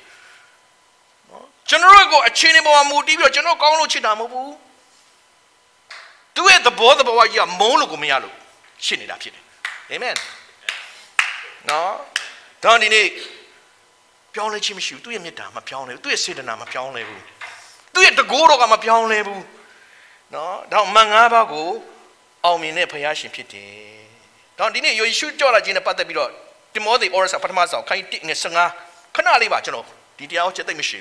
Speaker 1: General go a Chinimo Mudi, General Golo Chinamu. Do it the both of what you are Molugumialu. Shinny up here. Amen. No, don't in it. Pione chimishu, do you meet a pione, do you sit in a pione level? Do it the go of a pione level? No, don't mangabago, all me ne payashi pity. Don't in it, you should George in a patabiro. The more the orders of Patamazo, can you take in a singer? Canali Bachano, did you out the machine?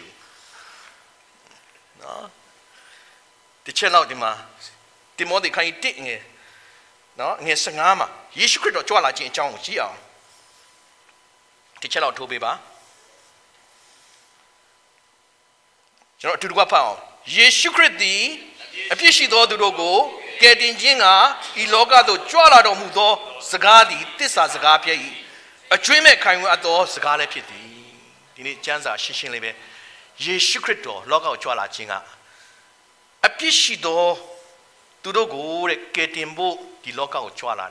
Speaker 1: No, the chill out the ma. The more they can you take in it. No, near Sangama, you should go to Jola Jin Chong Gia. The chill out to be ba. To do what pound? Ye secret thee, a fishy door to go, get in Jinga, Iloga to Jola do Mudo, Sagadi, this as a gapi, a dreamer kind of adore Sagale pity. In it, Janza, Shishin Lebe, ye secret door, Loga Jola Jinga. A fishy door to the go, get in boat, the local Jola.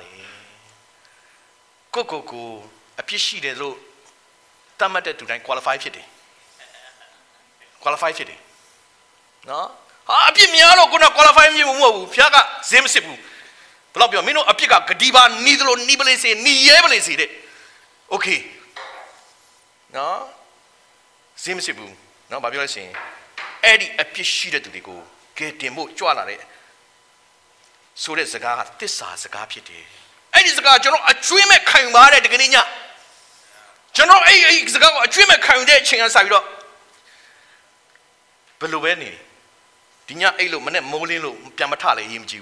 Speaker 1: Coco, a fishy de low, Tamate to qualify pity. Qualify today. No? Ah, Pimiano could not qualify me. Piaga, same sibu. Blobio Mino, a pick up Gadiba, Nidlo, Nibelis, ni Ebelis. Okay. No? Same sibu. No, Babio saying, Eddie, a piece sheeted to the go. Get him more joalare. So there's a guy, this is a gapi. Eddie is a guy, General, a dreamer kind of the Ganina. General A is a dreamer kind of chance I got. Belueni, Dinya Elo, Manet Molino, Piamatale, him Jew.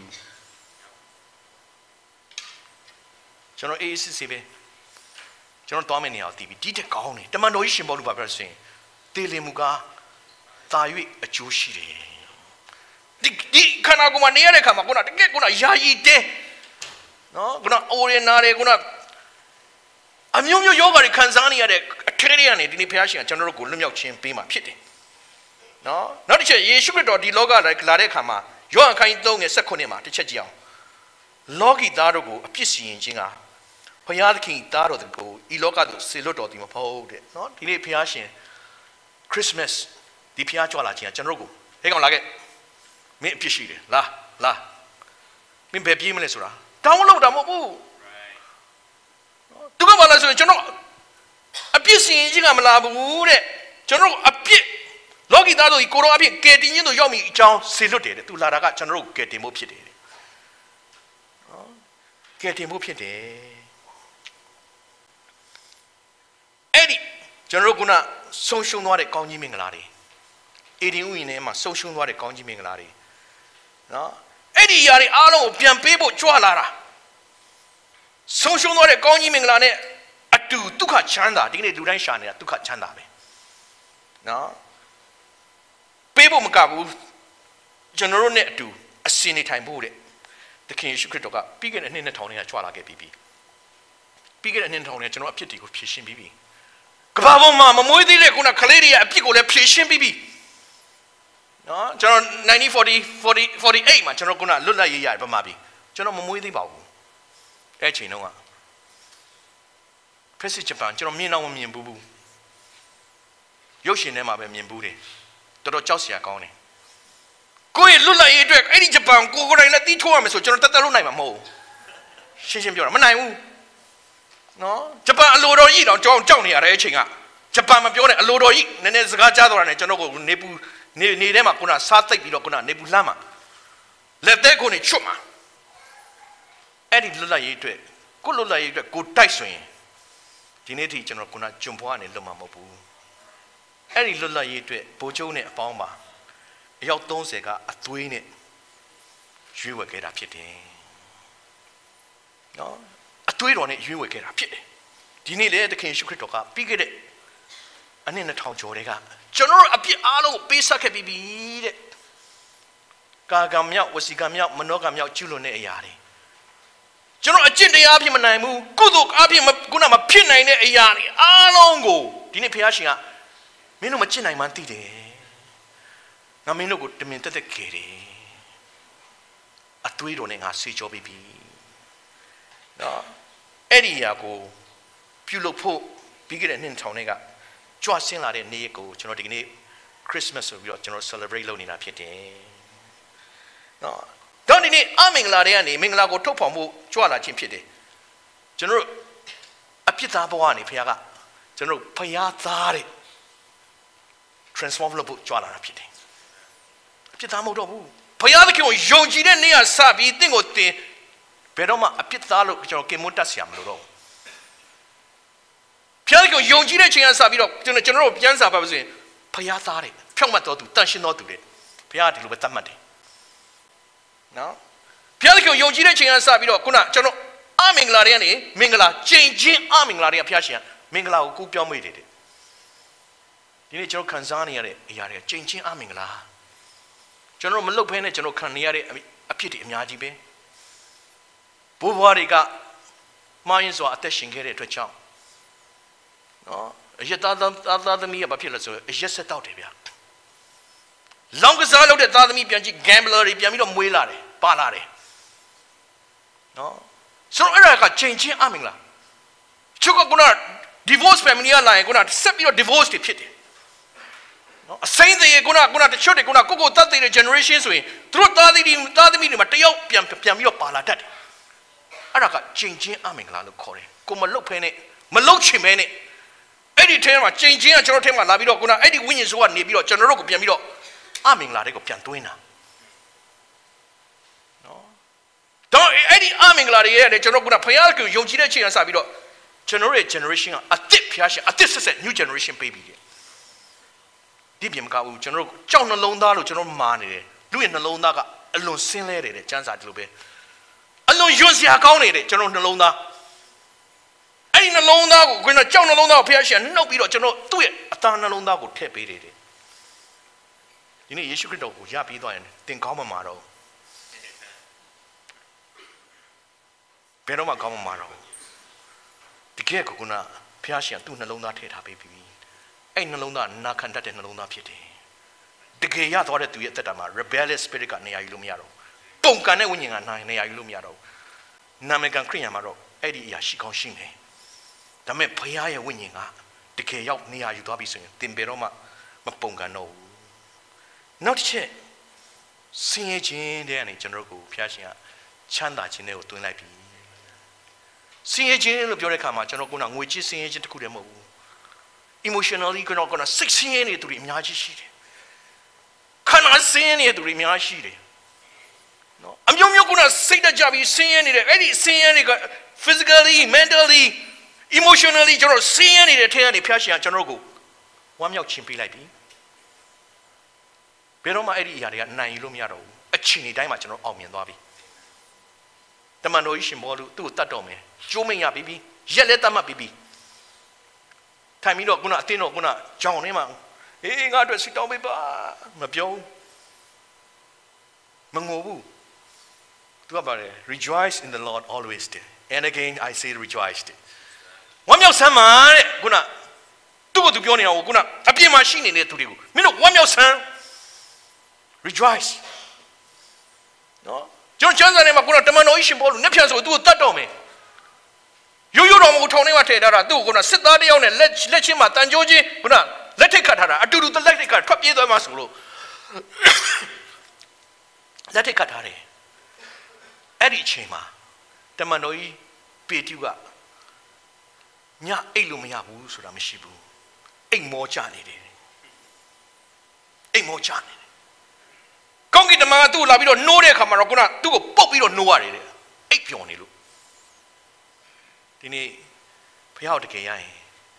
Speaker 1: General ACCB, General Domini of TV, Dita Goni, the Manoishin Boluba saying, Telemuga, Tawi, a Jushi. The Kanaguma near the Kamaguna, the Guna Yai de. No, Guna Orienare, Guna. I'm young yoga, Kanzani, a Canadian, in Persian, General Gulumio Chin, Pima Pity. No, not a ye sugar or the loga like Larecama. You are kind of a seconima, the Chajio. Logi Darogo, a PC in Jinga. Poyaki Daro the go, Iloga, Siloto, the Mopode. Not the Piashi. Christmas, the Piacho la General. Hang on like it. Me Pishi, la. Me baby Minnesota. Download a mobile. To go on as a general. A PC in Jinga Malabu, General, a pit. Logi Dado, you go up here, getting you to Yomi John, saluted to Laraga General, get him up here. Get him up here. Eddie, General Guna, social not a conji minglari. Eddie Winema, social not a conji minglari. Eddie Yari Alo, Pian Pebo, Chualara. Social not a conji minglane, a two, Tuka Chanda, didn't do Shana, Tuka Chanda. No. People Magabu, General Net do a sinny time board. The king should critical, bigger than in the Tony at Chwala BB. Bigger than in Tony, General Pity with Pishin BB. Gababo Mamma, Moidi Leguna Caladia, a pico, a Pishin BB. No, General 1948, my General Guna, Lula Yai Bamabi. General Moidi Babu. Actually, no one. President Japan, General Mina Women Boo. Yoshi Nema Bambude. Toto Chelsea County. Go in Lula, any Japan, go and let the tour, so General Tataluna Mo. Shishin Bureau, Manai. No, Japan, a load or eat on Johnny are etching up. Japan, a load or eat, and there's a Gajado and General Nebu, Nedema, Kuna, Sata, Bilokuna, Nebulama. Let that go in Chuma. Eddie Lula, you do it. Good Lula, you good Tyson. Dinity General Kuna, Jumpuan, and Lumamobu. Any Lula ye to it, Bojone, Bomba. Your don't say a twin it. You will get up your day. No, a twin on it, you will get up your day. Dini le the king should critical, bigger it. And in the town, Jorega. General appear alo, Pesa can be beat. Gagamia was the Gamia, Monogamia, Chulone Yari. General Agenda Abim and I move, good look, Abim, Gunama, Pina in a yari, alongo. Dini Piashia. Mino Machina Mantide. Namino good to mint the kitty. A tweet on a switch of baby. No, Eddie Yago, Pulo Po, bigger than in Tonega. Joa Silla de Nego, General Dignity, Christmas of your general celebrate loaning up your day. No, don't in it, မင်္ဂလာတွေကနေမင်္ဂလာကိုထုတ်ဖော်မှုကြွလာခြင်းဖြစ်တယ်ကျွန်တော်အပြစ်သားဘဝကနေဘုရားကကျွန်တော်ဘုရားသားတဲ့ transform လုပ်ဖို့ကြွလာတာဖြစ်တယ်အပြစ်သားမဟုတ်တော့ဘူးဘုရားသခင်ကိုယုံကြည်တဲ့နေ့ကစပြီးတင့်ကိုတင်ဘယ်တော့မှအပြစ်သားလို့ကျွန်တော်ကင်မွတ်တတ်ဆရာမလို့တော့ဘုရားသခင်ကိုယုံကြည်တဲ့ချိန်ကစပြီးတော့ကျွန်တော်တို့ပြန်စာပါပါဆိုရင်ဘုရားသားတဲ့ဖြောင့်မတ်တော်သူတန်ရှင်းတော်သူတဲ့ဘုရားဒီလိုပဲသတ်မှတ်တယ်နော်ဘုရားသခင်ကိုယုံကြည်တဲ့ချိန်ကစပြီးတော့ခုနကျွန်တော်အမင်္ဂလာတွေကနေမင်္ဂလာကျင့်ချင်းအမင်္ဂလာတွေကဘုရားရှင်မင်္ဂလာကိုကူးပြောင်းမိတယ်ဒီနေ့ကျွန်တော်ခံစားနေရတဲ့အရာတွေကကျင့်ချင်းအမင်္ဂလာကျွန်တော်မလုပ်ဖဲနဲ့ကျွန်တော်ခံနေရတဲ့အဖြစ်တွေအများကြီးပဲဘိုးဘွားတွေကမှားယွင်းစွာအသက်ရှင်ခဲ့တဲ့အတွက်ကြောင့်နော်အရက်သားသမီးကဘာဖြစ်လဲဆိုအရက်ဆက်တောက်တယ်ဗျာလောင်ကစားလုပ်တဲ့သားသမီးပြန်ကြည့် gambler တွေပြန်ပြီးတော့မွေးလာတယ်ပါလာတယ်နော်ဆိုတော့အဲ့ဒါကချိန်ချင်းအမင်္ဂလာချုပ်ကခုန divorce family ကလာရင်ခုနဆက်ပြီးတော့ divorce တွေဖြစ်တယ်နော်အစိမ့်တွေခုနတချို့တွေခုနကိုတတ်တဲ့ generation ဆိုရင်သူတို့သားသမီးတွေမှာတယောက်ပြန်ပြီးတော့ပါလာတတ်တယ်အဲ့ဒါကချိန်ချင်းအမင်္ဂလာလို့ခေါ်တယ်ကိုမလုတ်ဖဲနဲ့မလုတ်ချင်မဲနဲ့အဲ့ဒီထဲမှာချိန်ချင်းကကျွန်တော်ထဲမှာလာပြီးတော့ခုနအဲ့ဒီဝိညာဉ်ဆိုးကနေပြီးတော့ကျွန်တော်တို့ကိုပြန်ပြီးတော့အမင်္ဂလာတွေကိုပြန်သွင်းတာနော်တော့အဲ့ဒီအမင်္ဂလာတွေရဲ့ကျွန်တော်ခုနဖယားကိုယုံကြည်တဲ့ချိန်ကစပြီးတော့ကျွန်တော်ရဲ့ generation ကအသစ်ဖျားရှင်အသစ်ဆက် new generation ပေးပြီးတယ်ဒီပြင်မကဘူးကျွန်တော်တို့ကြောက်နှလုံးသားလို့ကျွန်တော်မာနေတယ်လူရဲ့နှလုံးသားကအလွန်ဆင်းလဲတယ်တဲ့ကျမ်းစာဒီလိုပဲအလွန်ယွန်းစရာကောင်းနေတဲ့ကျွန်တော်နှလုံးသားအဲ့ဒီနှလုံးသားကိုကျွန်တော်ကြောက်နှလုံးသားကိုဖျားရှင်နှုတ်ပြီးတော့ကျွန်တော်သူ့ရဲ့အသားနှလုံးသားကိုထည့်ပေးတယ်ဒီနေ့ယေရှုခရစ်တော်ကိုရပြီးသွားရင်သင်ကောင်းမှာတော့ဘယ်တော့မှကောင်းမှာတော့တကယ်ကိုကဖျားရှင်သူ့နှလုံးသားထည့်ထားပေးပြီအဲ့နှလုံးသားနာခံတတ်တဲ့နှလုံးသားဖြစ်တယ်တကယ်ရသွားတဲ့သူရဲ့အသက်တာမှာ rebellious spirit ကနေရာယူလို့မရတော့ပုံကန်တဲ့ဝိညာဉ်ကနေရာယူလို့မရတော့နာမည်ကန်ခရိယာမှာတော့အဲ့ဒီအရာရှိကောင်းရှိမယ်ဒါပေမဲ့ဘုရားရဲ့ဝိညာဉ်ကတကယ်ရောက်နေရာယူသွားပြီဆိုရင်သင်ဘယ်တော့မှမပုံကန်တော့ဘူးနောက်တစ်ချက်ဆင်းရဲခြင်းတဲ့အနေကျွန်တော်တို့ကိုဘုရားရှင်ကချမ်းသာခြင်းတွေကိုတွင်းလိုက်ပြီဆင်းရဲခြင်းလို့ပြောတဲ့အခါမှာကျွန်တော်ကငွေကြေးဆင်းရဲခြင်းတစ်ခုတည်းမဟုတ်ဘူး emotionally ကျွန်တော်စိတ်ဆင်းရဲနေသူတွေအများကြီးရှိတယ်ခန္ဓာဆင်းရဲနေသူတွေအများကြီးရှိတယ်နော်အမျိုးမျိုးစိတ်တကြပြီးဆင်းရဲနေတဲ့အဲ့ဒီဆင်းရဲတွေက physically mentally emotionally ကျွန်တော်ဆင်းရဲနေတဲ့ထဲကနေဖျားရှင်ကကျွန်တော်ကိုဝမ်းမြောက်ခြင်းပေးလိုက်ပြီဘယ်တော့မှအဲ့ဒီအရာတွေကနိုင်ယူလို့မရတော့ဘူးအချိန်တိုင်းမှာကျွန်တော်အောင်မြင်သွားပြီတမန်တော်ကြီးရှင်ဘောလူသူ့ကိုတတ်တော်မယ်ကျိုးမရပြီးရက်လက်တတ်မှတ်ပြီးထိုင်ပြီးတော့အတင်းတော့ကြောင်ထဲမှာဟေးငါအတွက်ဆူတောင်းပေးပါမပြောမငိုဘူးသူကပါတယ် rejoice in the Lord always and again I say rejoice ဝမ်းမြောက်စမ်းပါတဲ့သူ့ကိုသူပြောနေတာကိုအပြင်မှာရှိနေတဲ့သူတွေကိုမင်းတို့ဝမ်းမြောက်စမ်း rejoice နော်ကျွန်တော်ကျမ်းစာထဲမှာတမန်တော်ကြီးရှင်ဘောလူနှစ်ဖြန်ဆိုသူ့ကိုတတ်တော်မယ်ရိုးရိုးတော်မကိုထောင်ထဲမှာထည့်ထားတာသူ့ကိုစစ်သားတယောက်နဲ့လက်ချင်းမှာတန်ကြိုးချင်းလက်ထိတ်ခတ်ထားတာအတူတူလက်ထိတ်ခတ်ထွက်ပြေးသွားမှဆိုလို့လက်ထိတ်ခတ်ထားတယ်အဲ့ဒီအချိန်မှာတမန်တော်ကြီးပေတရုကညအိတ်လို့မရဘူးဆိုတာမရှိဘူးအိတ်မောချနေတယ်အိတ်မောချနေတယ်ကောင်းကင်တမန်ကသူ့ကိုလာပြီးတော့နှိုးတဲ့အခါမှာတော့သူ့ကိုပုတ်ပြီးတော့နှိုးရတယ်တဲ့အိတ်ပျော်နေလို့ဒီနေ့ဘုရားတကယ်ရရင်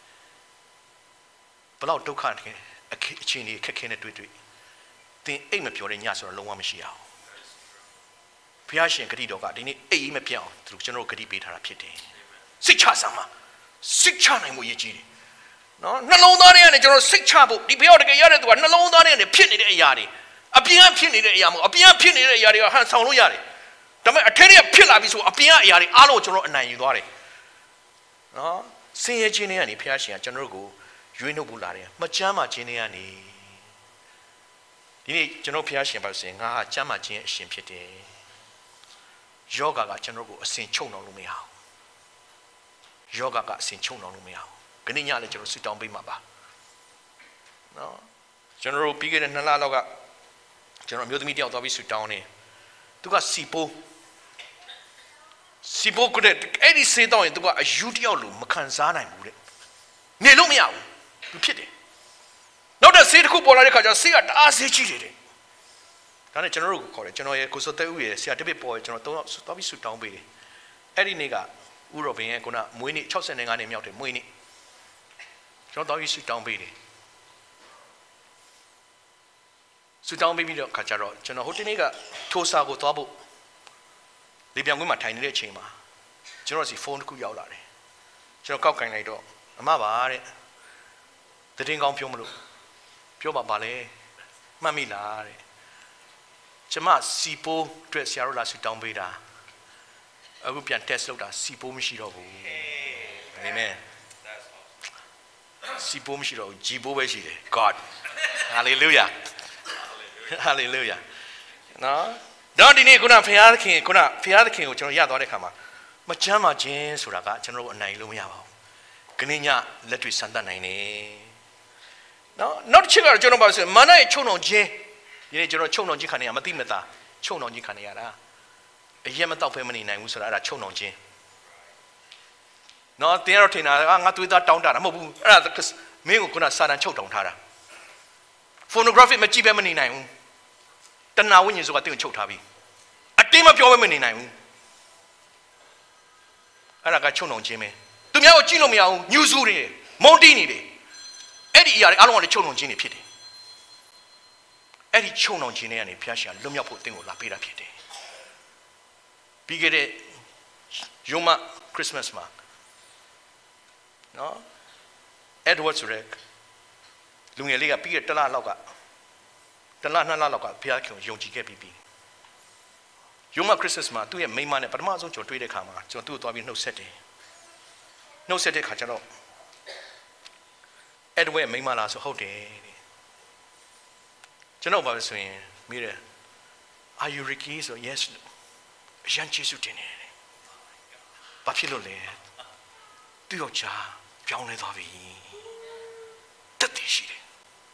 Speaker 1: ဘလောက်ဒုက္ခအခြေအနေခက်ခဲနဲ့တွေ့သင်အိတ်မပျော်တဲ့ညဆိုတော့လုံးဝမရှိအောင်ဘုရားရှင်ဂတိတော်ကဒီနေ့အိတ်မပြောင်းသူကျွန်တော်ဂတိပေးထားတာဖြစ်တယ်စိတ်ချစမ်းပါစိတ်ချနိုင်မှုရည်ကြီးတယ်နော်နှလုံးသားထဲကနေကျွန်တော်စိတ်ချဖို့ဒီဘုရားတကယ်ရတဲ့သူကနှလုံးသားထဲကနေဖြစ်နေတဲ့အရာတွေအပြင်ကဖြစ်နေတဲ့အရာမဟုတ်အပြင်ကဖြစ်နေတဲ့အရာတွေကဟန်ဆောင်လို့ရတယ်ဒါပေမဲ့အထက်ထဲကဖြစ်လာပြီဆိုအပြင်ကအရာတွေအားလုံးကျွန်တော်အနိုင်ယူသွားတယ်နော်ဆင်းရဲခြင်းတွေကနေဘုရားရှင်ကကျွန်တော်တို့ကိုရွေးနှုတ်ဖို့လာတယ်မချမ်းမာခြင်းတွေကနေဒီနေ့ကျွန်တော်ဘုရားရှင်ပါဆိုရင်ငါဟာချမ်းမာခြင်းအရှင်ဖြစ်တယ်ယောဂကကျွန်တော်ကိုအစဉ်ချုပ်နှောင်လို့မရအောင်ယောဂကအစဉ်ချုပ်နှောင်လို့မရအောင်ခဏညလည်းကျွန်တော်ဆူတောင်းပေးမှာပါနော်ကျွန်တော်တို့ပြီးခဲ့တဲ့2လလောက်ကကျွန်တော်မျိုးသမီးတယောက်သွားပြီးဆူတောင်းနေသူကစီပိုးစီပိုးကတဲ့အဲ့ဒီဆေးတော့ရင်သူကအယူတယောက်လိုမခံစားနိုင်ဘူးတဲ့နေလို့မရဘူးသူဖြစ်တယ်နောက်တဲ့ဆေးတစ်ခုပေါ်လာတဲ့ခါကျဆေးကတအားဆေးကြီးတယ်ဒါနဲ့ကျွန်တော်တို့ကိုခေါ်တယ်ကျွန်တော်ရဲ့ကိုစောတဲဦးရဲ့ဆရာတပည့်ပေါ်ကျွန်တော်တော့ပြီးဆူတောင်းပေးတယ်အဲ့ဒီနေ့ကဦးရောဘင်ရဲ့ခုနမွေးနေ့65နှစ်မြောက်တယ်မွေးနေ့ကျွန်တော်တော့ပြီးဆူတောင်းပေးတယ်ဆူတောင်းပေးပြီးတော့ခါကျတော့ကျွန်တော်ဟိုတနေ့ကထိုးစာကိုသွားဖို့လေပြောင်ကွင်းမှာထိုင်နေတဲ့အချိန်မှာကျွန်တော်စီဖုန်းတစ်ခုရောက်လာတယ်ကျွန်တော်ကောက်ကင်လိုက်တော့အမပါတဲ့တည်င်းကောင်းပြောမလို့ပြောပါလေမှတ်မိလားတဲ့ကျမစီပိုးအတွက်ဆရာတို့လာဆူတောင်းပေးတာအခုပြန် test လုပ်တာစီပိုးမရှိတော့ဘူးအာမင်စီပိုးမရှိတော့ဘူးဂျီပိုးပဲရှိတယ် God hallelujah hallelujah နော်တော့ဒီနေ့ခုနဖခင်ကိုကျွန်တော်ရသွားတဲ့ခါမှာမချမ်းသာခြင်းဆိုတာကကျွန်တော်တို့အနိုင်လို့မရပါဘူးခဏညလက်တွေ့စမ်းသပ်နိုင်တယ်နော်နောက်တစ်ချက်ကတော့ကျွန်တော်ပါဆိုမာနရဲ့ချုံနှောင်ခြင်းဒီနေ့ကျွန်တော်ချုံနှောင်ခြင်းခံနေရမသိမသာချုံနှောင်ခြင်းခံနေရတာအရက်မတော့ဖဲမနေနိုင်ဘူးဆိုတာအဲ့ဒါချုံနှောင်ခြင်းနော်တင်းရတော့ထင်တာငါသွေးသားတောင်းတတာမဟုတ်ဘူးအဲ့ဒါမင်းကိုခုနစာတန်ချုပ်တောင်းထားတာ phonographic မကြည့်ပဲမနေနိုင်ဘူးတဏှာဝိညာဉ်ဆိုတာတင်းကိုချုပ်ထားပြီအတင်းမပြောပဲမနေနိုင်ဘူးအဲ့ဒါကချုံနှောင်ခြင်းပဲသူများကိုကြည့်လို့မရဘူးညှူးဆူးနေတယ်မုန်းတီးနေတယ်အဲ့ဒီအရာတွေအားလုံးကလည်းချုံနှောင်ခြင်းတွေဖြစ်တယ်အဲ့ဒီချုံနှောင်ခြင်းတွေကနေဘုရားရှင်လွတ်မြောက်ဖို့တင်းကိုလာပေးတာဖြစ်တယ်ပြီးခဲ့တဲ့ယုံမခရစ်စမတ်မှာနော် Edward ဆိုတဲ့လူငယ်လေးကပြီးခဲ့တစ်လလောက်က2လလောက်ကဘုရားခင်ကိုယုံကြည်ခဲ့ပြီးယုံမခရစ်စမတ်မှာသူ့ရဲ့မိန်းမနဲ့ပထမဆုံးကျွန်တော်တွေ့တဲ့ခါမှာကျွန်တော်သူ့ကိုသွားပြီးနှုတ်ဆက်တယ်နှုတ်ဆက်တဲ့ခါကျတော့ Edward ရဲ့မိန်းမလားဆိုဟုတ်တယ်ကျွန်တော်ဘာလို့ဆိုရင်မိတယ် Are you Ricky ဆို Yes အရန်ကျေးဇူးတင်တယ်ဘာဖြစ်လို့လဲသူ့ယောက်ျားပြောင်းလဲသွားပြီတက်တည်ရှိတယ်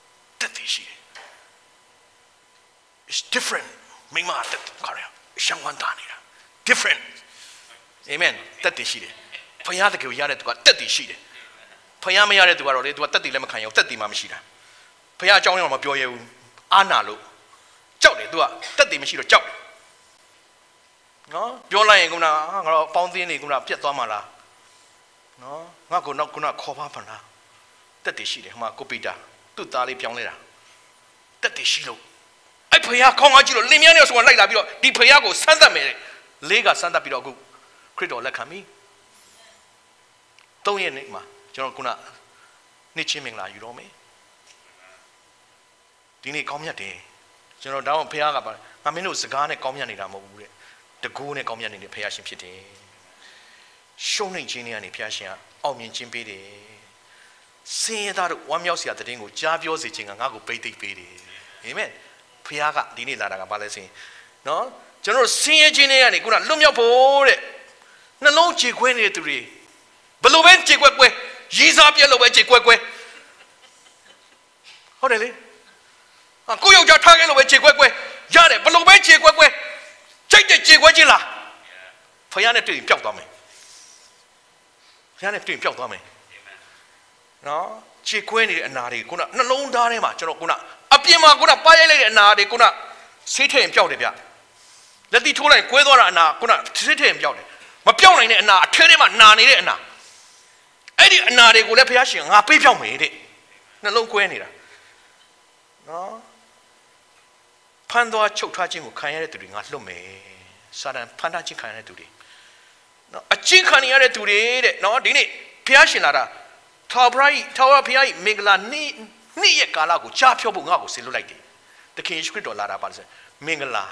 Speaker 1: It's different မိမတက်ခါရရှမ်းဝန်တာနေတာ different amen တက်တည်ရှိတယ်ဖခင်တကယ်ရတဲ့သူကတက်တည်ရှိတယ်ဖခင်မရတဲ့သူကတော့လေသူကတက်တည်လည်းမခံရဘူးတက်တည်မှမရှိတာဖခင်အကြောင်းရောမပြောရဘူးအာနာလို့ကြောက်တယ်သူကတက်တည်မရှိတော့ကြောက်တယ်နော်ပြောလိုက်ရင်ခုနငါတော့ပေါင်းသင်းနေခုနပြတ်သွားမှာလားနော်ငါကနောက်ခုနခေါ်ပါဖန်လားတက်တည်ရှိတယ်ဟိုမှာကိုပီတာသူ့သားလေးပြောင်းလဲတာတက်တည်ရှိလို့အဲ့ဖခင်ခေါင်းကားကြည့်လို့လင်မြန်းနေဆိုတော့လိုက်လာပြီးတော့ဒီဖခင်ကိုဆန်းသက်မယ်လေးကဆန်းသက်ပြီးတော့အခုခရစ်တော်လက်ခံပြီ3ရက်နေ့မှာကျွန်တော်ခုနနေ့ချင်းမင်္ဂလာယူတော့မယ်ဒီနေ့ကောင်းမြတ်တယ်ကျွန်တော်တောင်းဖခင်ကပါငါမင်းတို့စကားနဲ့ကောင်းမြတ်နေတာမဟုတ်ဘူးတဲ့တကူနဲ့ကောင်းမြတ်နေတဲ့ဖခင်ရှင်ဖြစ်တယ်ရှုံးနေခြင်းတွေကနေဖခင်ရှင်ကအောင်မြင်ခြင်းပေးတယ်စင်ရသားတို့ဝမ်းမြောက်စရာတည်င်းကိုကြားပြောစေခြင်းကငါ့ကိုပိတ်သိပ်ပေးတယ်အာမင်ဖခင်ကဒီနေ့လာတာကဘာလဲဆိုရင်နော်ကျွန်တော်စင်ရခြင်းတွေကနေခုနလွတ်မြောက်ဖို့တဲ့နှလုံးကြေခွဲနေတဲ့သူတွေဘလို့ပဲကြေခွဲခွဲရည်စားပြက်လို့ပဲကြေခွဲခွဲဟုတ်တယ်လေကိုယောက်ျားထားခဲ့လို့ပဲကြေခွဲခွဲရတယ်ဘလို့ပဲကြေခွဲခွဲစိတ်တဲ့ကြေခွဲခြင်းလားဖခင်နဲ့တွေ့ရင်ပျောက်သွားမယ်ဖခင်နဲ့တွေ့ရင်ပျောက်သွားမယ်နော်ကြေခွဲနေတဲ့အနာတွေခုနနှလုံးသားထဲမှာကျွန်တော်ခုနအပြင်မှာခုနပါရိုက်လိုက်တဲ့အနာတွေခုနဆေးထည့်ရင်ပျောက်တယ်ဗျလက်တိထိုးလိုက်ကွဲသွားတာအနာခုနဆေးထည့်ရင်ပျောက်တယ်မပျောက်နိုင်တဲ့အနာအထဲထဲမှာနာနေတဲ့အနာအဲ့ဒီအနာတွေကိုလည်းဘုရားရှင်ငါပေးပျောက်မယ်တဲ့နှလုံးကွဲနေတာနော်ဖန်သွားချုပ်ထားခြင်းကိုခံရတဲ့သူတွေငါလွတ်မယ်စာတန်ဖန်ထားခြင်းခံရတဲ့သူတွေနော်အချင်းခံရတဲ့သူတွေတဲ့နော်ဒီနေ့ဘုရားရှင်လာတာထာဝရဘုရားမင်္ဂလာနေ့ရဲ့ကာလကိုကြားဖြောဖို့ငါ့ကိုဆေလွတ်လိုက်တယ်သခင်ယေရှုခရစ်တော်လာတာပါလဲမင်္ဂလာ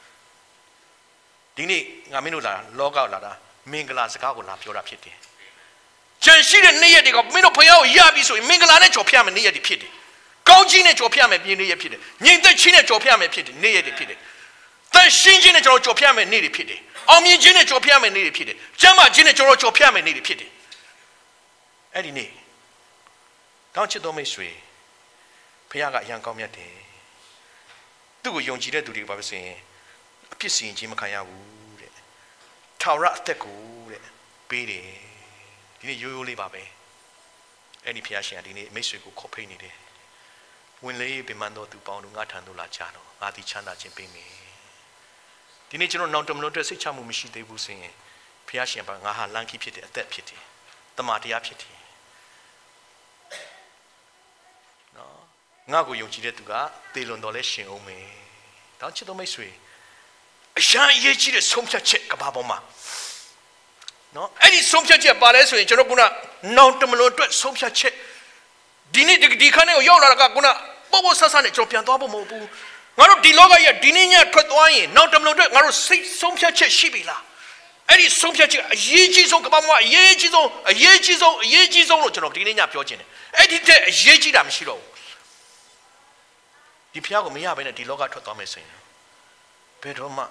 Speaker 1: ဒီနေ့ငါမင်းတို့လာလောကလာတာမင်္ဂလာစကားကိုလာပြောတာဖြစ်တယ်ကြံရှိတဲ့နေ့ရက်တွေကမင်းတို့ဘုရားကိုယပြီဆိုရင်မင်္ဂလာနဲ့ကြော်ဖြတ်မယ်နေ့ရက်တွေဖြစ်တယ်ကောင်းကြီးနဲ့ကြော်ဖြတ်မယ်ပြင်းနေ့ရက်ဖြစ်တယ်ငြိမ်သက်ခြင်းနဲ့ကြော်ဖြတ်မယ်ဖြစ်တယ်နေ့ရက်တွေဖြစ်တယ်တန်ရှင်းခြင်းနဲ့ကျွန်တော်ကြော်ဖြတ်မယ်နေ့တွေဖြစ်တယ်အောင်မြင်ခြင်းနဲ့ကြော်ဖြတ်မယ်နေ့တွေဖြစ်တယ်ကျမ်းမာခြင်းနဲ့ကျွန်တော်ကြော်ဖြတ်မယ်နေ့တွေဖြစ်တယ်အဲ့ဒီနေ့ကောင်းချစ်တော်မိတ်ဆွေဘုရားကအရန်ကောင်းမြတ်တယ်သူ့ကိုယုံကြည်တဲ့သူတွေကဘာပဲဆိုရင်အပြစ်စီရင်ခြင်းမခံရဘူးတဲ့ထ Taura Teku, Bede, Dini Yuli Babe, any Piashan, Dini Mexico Copini. When lay Bimando to Pound Natandula Chano, Adi Chana Chimpimi. Dini General Nontum Notus, Chamu Mishi de Bussing, Piashan Bangaha, Lanky Pity, a dead pity, the Matia Pity. No, Nago Yunchituga, they learned Doleshin Ome. Don't you know my sweet? Shan Yechi the Somcha check Baboma. No, any Somcha check Bales in Cherokuna, Nontum Notus, Somcha check. Dini the Dicane or Yoraguna, Bobo Sasan, Ethiopian Double Mobu. Maro Diloga, Dininia, Kotwine, Nontum Notus, Maro Somcha check Shibila. Any Somcha check, Yejizo Kabama, Yejizo, Dinia Piogin. Edit Yejidam Shiro. The Piago Mia been a Diloga to Thomasin. Pedroma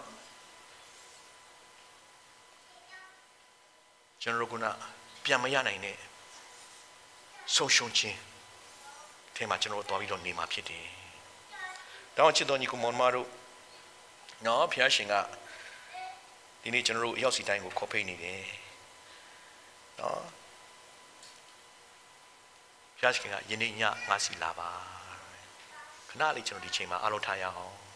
Speaker 1: General Guna, Piamayana in it. So Shunchi. Tema General Dovido Nima Pity. Don't you don't you come on Maru? No, Piashinga. The General Yossi time will copy it. No. Piashinga, Yeninya, Masi Lava. Canali General Chima, Alotaya.